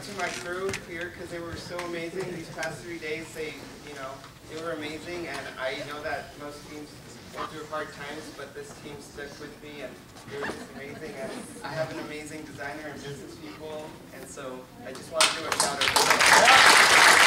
to my crew here because they were so amazing. These past 3 days, they were amazing, and I know that most teams go through hard times, but this team stuck with me, and they were just amazing. And I have an amazing designer and business people, and so I just want to do a shout out to them.